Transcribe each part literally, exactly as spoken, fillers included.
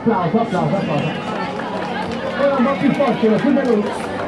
applauso, applauso, applauso. Ora un po' più forte, più veloce.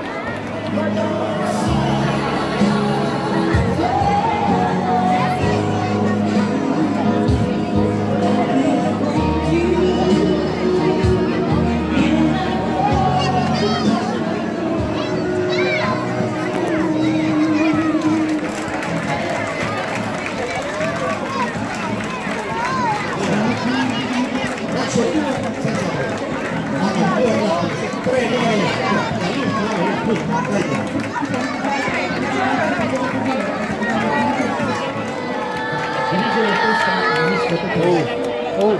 Oh, oh.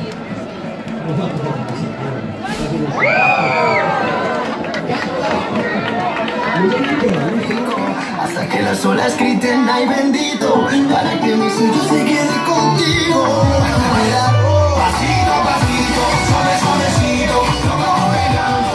Hasta que la sola griten ay bendito, para que mi sueño se quede contigo. Pasito, pasito, suave, suavecito, lo vamos bailando.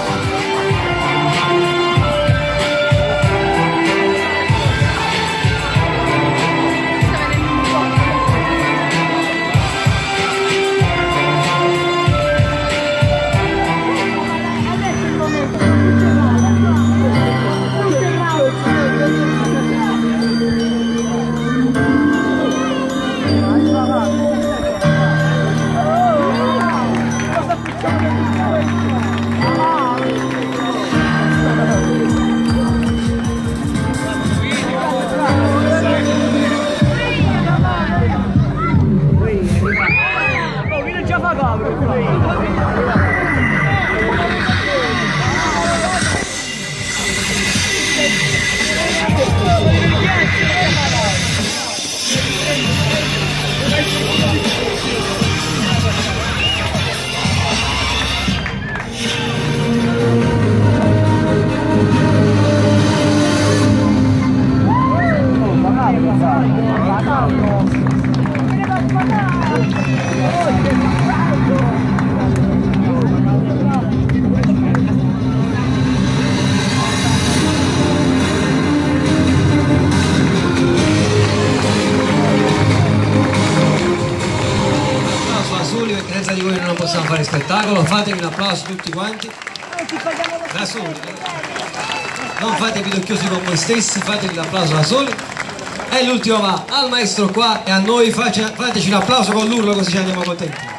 Senza di voi non possiamo fare spettacolo, fatevi un applauso tutti quanti, da soli, non fate pidocchiosi con voi stessi, fatevi l'applauso da soli, e l'ultimo va al maestro qua e a noi, fateci un applauso con l'urlo così ci andiamo contenti.